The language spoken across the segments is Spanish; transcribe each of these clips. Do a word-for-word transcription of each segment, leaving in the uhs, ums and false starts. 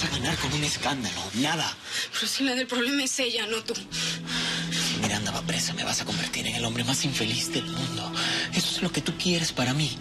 vas a ganar con un escándalo, nada. Pero si la del problema es ella, no tú. Si Miranda va presa, me vas a convertir en el hombre más infeliz del mundo. Eso es lo que tú quieres para mí.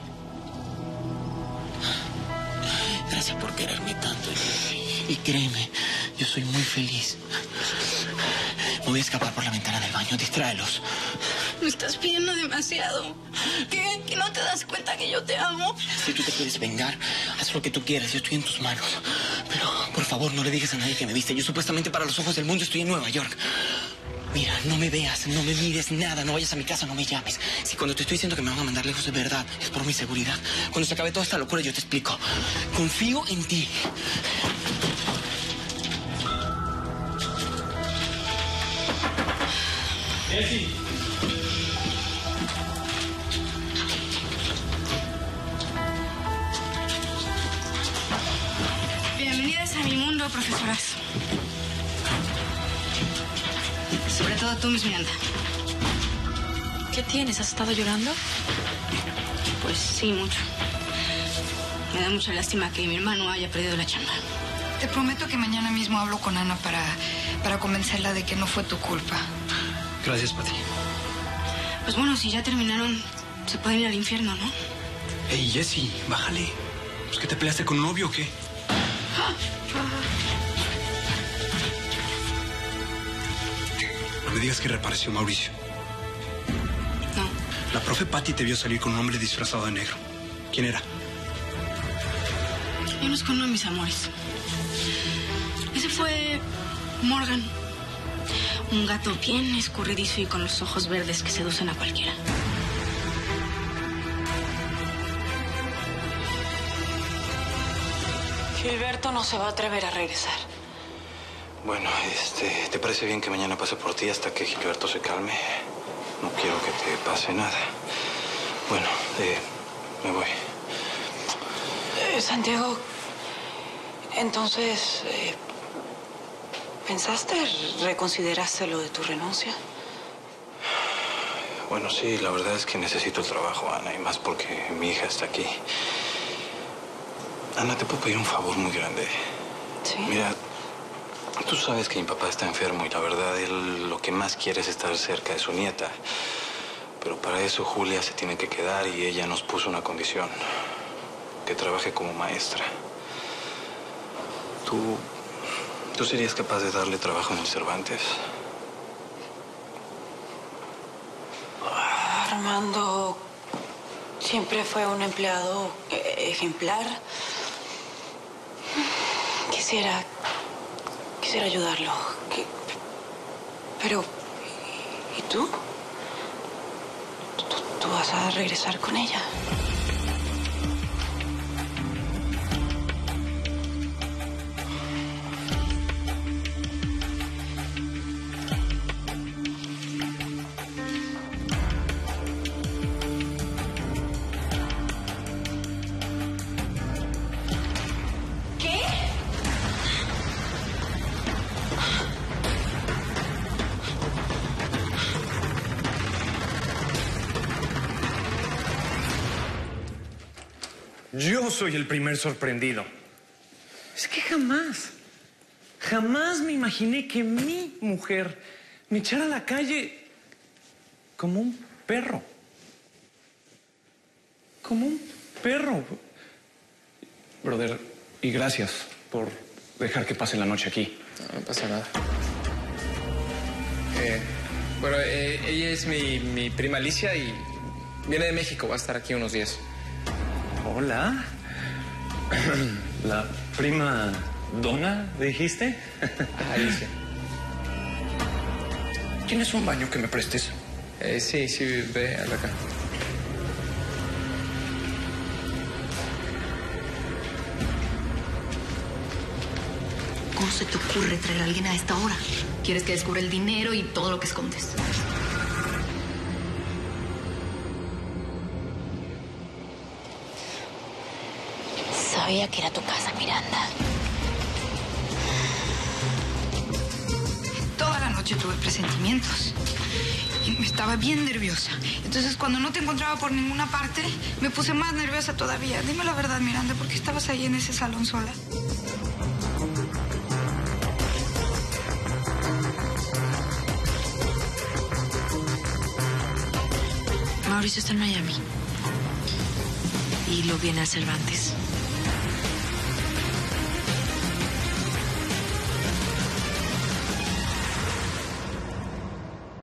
Gracias por quererme tanto. Y, y créeme, yo soy muy feliz. Me voy a escapar por la ventana del baño. Distráelos. Me estás pidiendo demasiado. ¿Qué? ¿Que no te das cuenta que yo te amo? Si tú te quieres vengar, haz lo que tú quieras. Yo estoy en tus manos. Pero, por favor, no le digas a nadie que me viste. Yo supuestamente para los ojos del mundo estoy en Nueva York. Mira, no me veas, no me mires nada. No vayas a mi casa, no me llames. Si cuando te estoy diciendo que me van a mandar lejos es verdad, es por mi seguridad. Cuando se acabe toda esta locura yo te explico. Confío en ti. Jessy. Bienvenidas a mi mundo, profesoras. Sobre todo tú, Miss Miranda. ¿Qué tienes? ¿Has estado llorando? Pues sí, mucho. Me da mucha lástima que mi hermano haya perdido la chamba. Te prometo que mañana mismo hablo con Ana para, para convencerla de que no fue tu culpa. Gracias, Pati. Pues bueno, si ya terminaron, se pueden ir al infierno, ¿no? Ey, Jessy, bájale. ¿Es que te peleaste con un novio o qué? No me digas que reapareció Mauricio. No. La profe Pati te vio salir con un hombre disfrazado de negro. ¿Quién era? Yo no escondo a mis amores. Ese fue Morgan. Un gato bien escurridizo y con los ojos verdes que seducen a cualquiera. Gilberto no se va a atrever a regresar. Bueno, este, ¿te parece bien que mañana pase por ti hasta que Gilberto se calme? No quiero que te pase nada. Bueno, eh, me voy. Eh, Santiago, entonces, eh, ¿pensaste, reconsideraste lo de tu renuncia? Bueno, sí, la verdad es que necesito el trabajo, Ana, y más porque mi hija está aquí. Ana, ¿te puedo pedir un favor muy grande? Sí. Mira, tú sabes que mi papá está enfermo y la verdad, él lo que más quiere es estar cerca de su nieta. Pero para eso Julia se tiene que quedar y ella nos puso una condición. Que trabaje como maestra. ¿Tú, tú serías capaz de darle trabajo en el Cervantes? Armando siempre fue un empleado ejemplar. Quisiera... Quisiera ayudarlo. Pero... ¿y tú? ¿Tú, tú vas a regresar con ella? Yo soy el primer sorprendido. Es que jamás, jamás me imaginé que mi mujer me echara a la calle como un perro. Como un perro. Brother, y gracias por dejar que pase la noche aquí. No, no pasa nada. Eh, bueno, eh, ella es mi, mi prima Alicia y viene de México. Va a estar aquí unos días. Hola. La prima Donna, dijiste. Alicia. ¿Tienes un baño que me prestes? Eh, sí, sí, ve al acá. ¿Cómo se te ocurre traer a alguien a esta hora? ¿Quieres que descubra el dinero y todo lo que escondes? Sabía que era tu casa, Miranda. Toda la noche tuve presentimientos. Y estaba bien nerviosa. Entonces, cuando no te encontraba por ninguna parte, me puse más nerviosa todavía. Dime la verdad, Miranda, ¿por qué estabas ahí en ese salón sola? Mauricio está en Miami. Y lo viene al Cervantes.